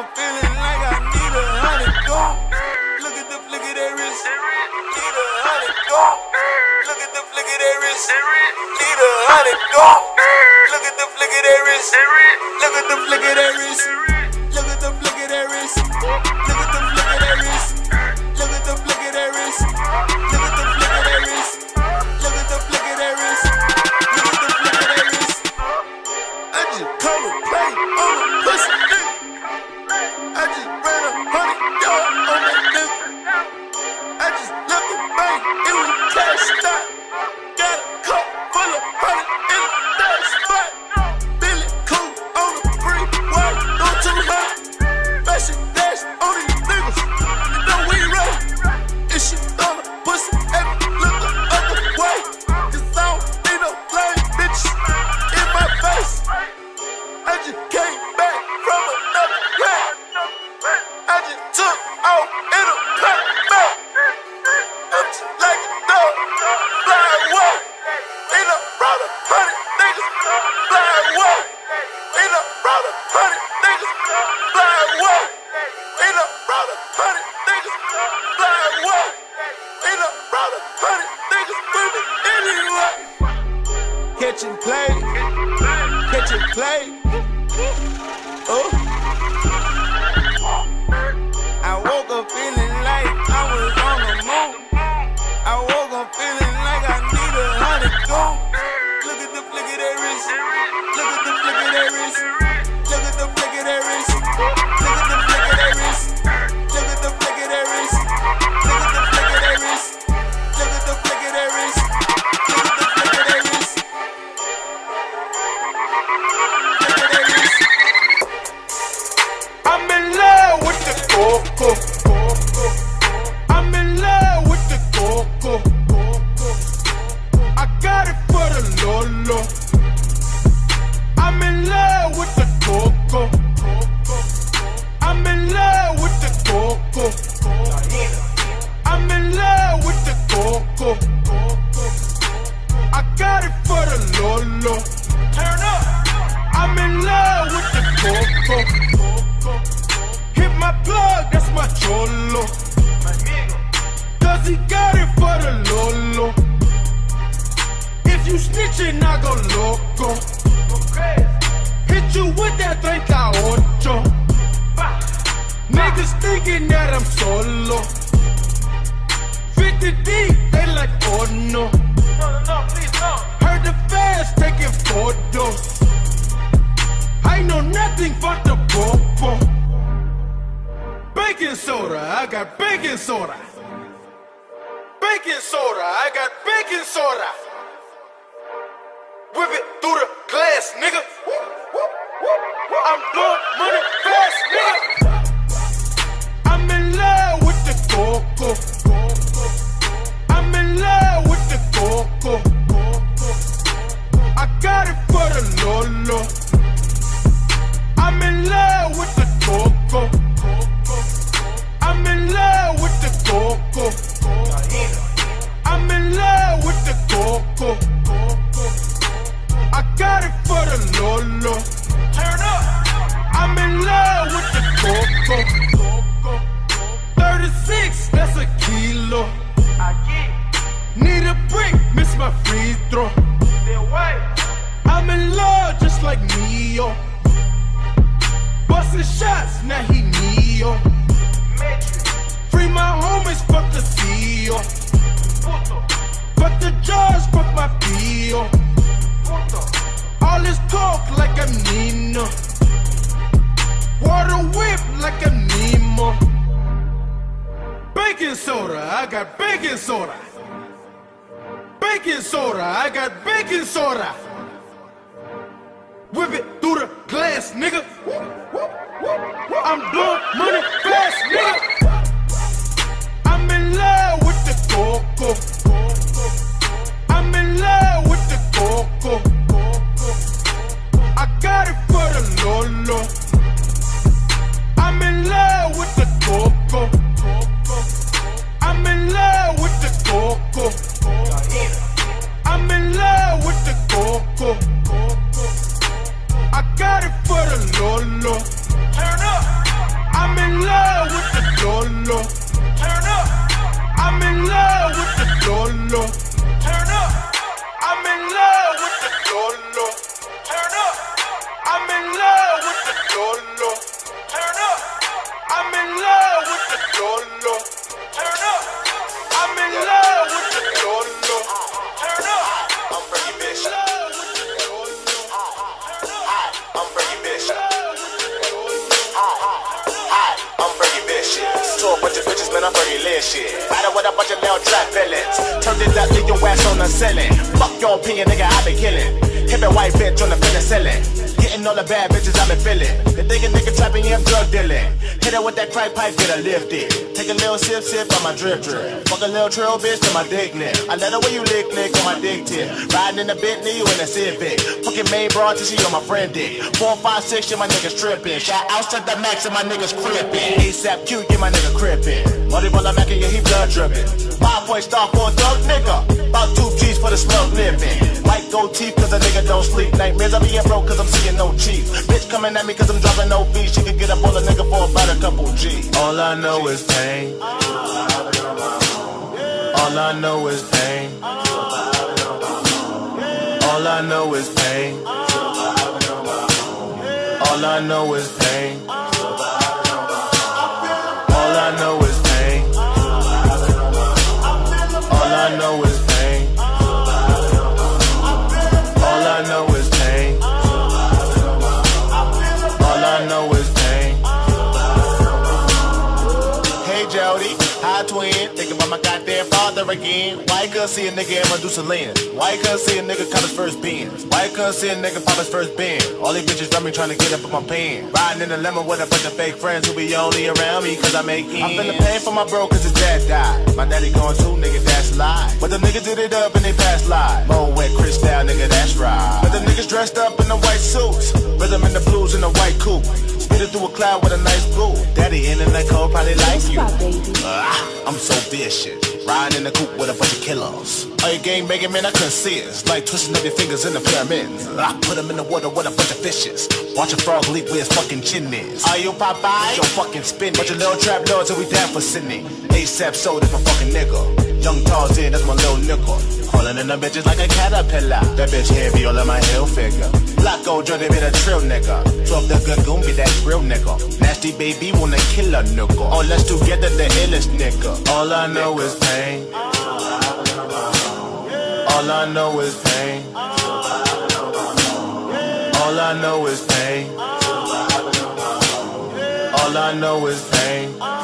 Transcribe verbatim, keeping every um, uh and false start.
I'm feeling like I need a hundred gold. Look at the flick of that wrist. Need a hundred gold. Look at the flick of that wrist. Need a hundred gold. Look at the flick of that wrist. Look at the flick of that wrist. Look at the flick of that wrist. Look at the flick of that wrist. Look at the flick of that wrist. Look at the flick of that wrist. Look at the flick of that wrist. Look at the flick of that wrist. I just call a play on a pussy nigga. I just ran a hundred yard on that nigga. I just left the bank, it was cash out. Got a cup full of hundred in that spot. Billy Cool on the freeway, go two hundred. Fashion dash on these niggas, you know we right. If she throw a pussy at me, look the other way. Cause I don't need no lame bitches in my face. I just came back from another land. I just took off in a pack back. I'm just like a dog, fly away. Ain't no brother, hundred niggas, fly away. Ain't no brother, hundred niggas, fly away. Ain't no brother, hundred niggas, fly away. Ain't no brother, hundred niggas, moving anyway. Catch and play, catch and play. Oh. I woke up feeling like I was on the moon. I woke up feeling like I need a hundred gold. Look at the flick of that wrist. Look at the flick of that wrist. Look at the flick of that wrist. Look at the flick of that wrist. Look at the flick of that wrist. Look at the flick of that wrist. Look at the flick of that wrist. Look at the flick of that wrist. Flick of that wrist. I'm in love with the coco. I'm in love with the coco. I got it for the Lolo. I'm in love with the coco. I'm in love with the coco. I'm in love with the coco. I got it for the Lolo. Turn up. I'm in love with the coco. Hit my plug, that's my cholo. Cause he got it for the Lolo. If you snitchin', I go loco. Hit you with that thirty-eight. Niggas thinking that I'm solo. fifty deep, they like, oh no. Heard the fans taking photos. I know nothing but the popo. Baking soda, I got baking soda. Baking soda, I got baking soda. Whip it through the glass, nigga. I'm blowing money fast, nigga. I'm in love with the coco. I'm in love with the coco. I got it for the Lolo. I'm in love with the coco. I'm in love with the coco. I'm in love with the coco. I got it for the Lolo. Turn up. I'm in love with the coco. thirty-six, that's a kilo. I get. Need a brick, miss my free throw. I'm in love just like Neo. Bustin' shots, now he Neo. Free my homies, fuck the C E O. Fuck the judge, fuck my P O. All this talk like I'm Nino. Water whip like I'm Nemo. Baking soda, I got baking soda. Baking soda, I got baking soda. Whip it through the glass, nigga. I'm blowing money fast, nigga. I'm in love with the coco. I'm in love with the coco. I got it for the Lolo. I'm in love with the coco. I'm in love with the coco. I'm in love with the coco. I got it for the Lolo. Turn up. Lolo. Turn up. I'm in love with the Lolo. Turn up. I'm in love with the Lolo. Turn up. I'm in love with the Lolo. Turn up. I'm in love with the Lolo. Turn up. I'm in love with the Lolo. Turn up. I'm Fergie Bishop. I'm Fergie Bishop. I'm Fergie Bishop. To a bunch of bitches, man, I'm Fergie Lynch shit. Battle with a bunch of little trap villains. Turned it up, leave your ass on the ceiling. Fuck your opinion, nigga, I been killing. Hip and white bitch on the penicillin. Getting all the bad bitches I been feeling. They think a nigga trapping, yeah, I'm drug dealing. Hit her with that crack pipe, get her lifted. Take a little sip, sip on my drip drip. Fuck a little trail bitch to my dick nip. I let her where you lick, lick on my dick tip. Riding in the Bentley, you in a Civic. Fucking main broad till she on my friend dick. Four, five, six, yeah, my niggas tripping. Shot outside the max and my niggas crippin'. ASAP Q, get my nigga crippin'. Money while I'm mackin', yeah, he blood drippin'. Five point star for a dog nigga. About two G's for the slug living. White gold teeth cause a nigga don't sleep. Nightmares, I be broke cause I'm seeing no cheese. Bitch coming at me cause I'm dropping no beats. She could get up on a nigga for about a couple G's. All I know is pain. All I know is pain. All I know is pain. All I know is pain. All I know is pain. All I know is pain. All I know is pain. All I know is pain. Hey Jody, hi twin. Thinking about my goddamn father again. Why you couldn't see a nigga in Medusa Lynn? Why you couldn't see a nigga cop his first Benz? Why you couldn't see a nigga pop his first Benz? All these bitches got me trying to get up in my pen. Riding in the limo with a bunch of fake friends who be only around me cause I make ends. I'm finna pay for my bro cause his dad died. My daddy going too, nigga, that's lie. But the niggas did it up and they passed live. Mo wet Chris style, nigga, that's right. But the niggas dressed up in the white suits. Rhythm in the blues in the white coupe. Spit it through a cloud with a nice blue. Daddy in the cold probably like you. Uh, I'm so vicious. Riding in the coupe with a bunch of killers. All your gang banging, man, I couldn't see it. It's like twisting up your fingers in the pyramids. I put them in the water with a bunch of fishes. Watch a frog leap where his fucking chin is. Are you Popeye? Yo, fucking spin. Bunch of little trap lords and we down for Sydney. ASAP Soul, that's my fucking nigga. Young Tarzan, that's my little nickel. Crawling in the bitches like a caterpillar. That bitch heavy all in my heel figure. Black gold joint, they be a trill nigga. Twelve the good goon, be that real nigga. Nasty baby, wanna kill a nigga. All us together, the illest nigga. All I know is pain. All I know is pain. All I know is pain. All I know is pain.